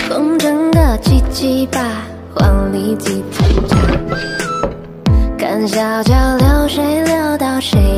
风筝的七七八，黄鹂几参加。看小桥流水流到谁